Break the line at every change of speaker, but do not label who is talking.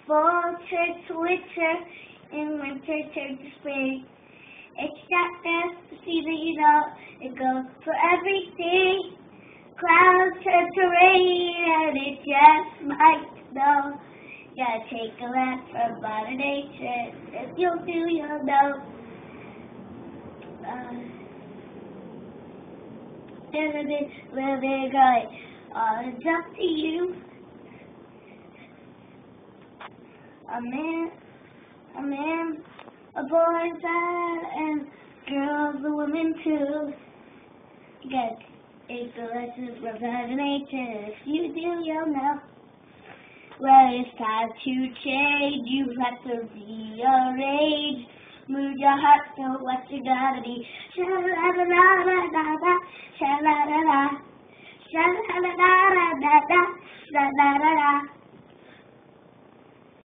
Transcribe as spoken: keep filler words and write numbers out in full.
fall turns to winter, and winter turns to spring. It's that fast to see that you know it goes for everything. Clouds turn to rain, and it just might snow. Gotta take a laugh from Mother Nature. If you'll do, you'll know. Uh, Where they're going, uh, it's up to you. A man, a man, a boy, and girls, a woman too. You gotta take the lessons from Mother Nature. If you do, you'll know. Well, it's time to change. You have to rearrange. Move your heart to what you gotta be. Sha-la-la-la-la-la-la, sha-la-la-la, sha-la-la-la-la-la-la, sha-la-la-la.